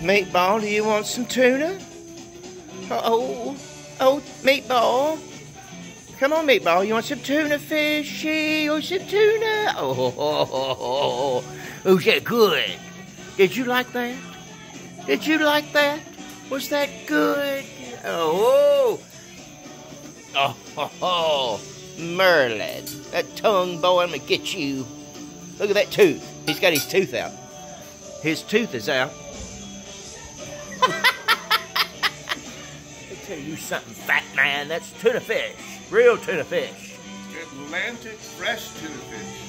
Meatball, do you want some tuna? Oh, Meatball. Come on, Meatball, you want some tuna fishy or some tuna? Oh, was that good? Did you like that? Did you like that? Was that good? Oh, Merlin, that tongue boy, I'm gonna get you. Look at that tooth. He's got his tooth out. His tooth is out. Let me tell you something, fat man. That's tuna fish. Real tuna fish. Atlantic fresh tuna fish.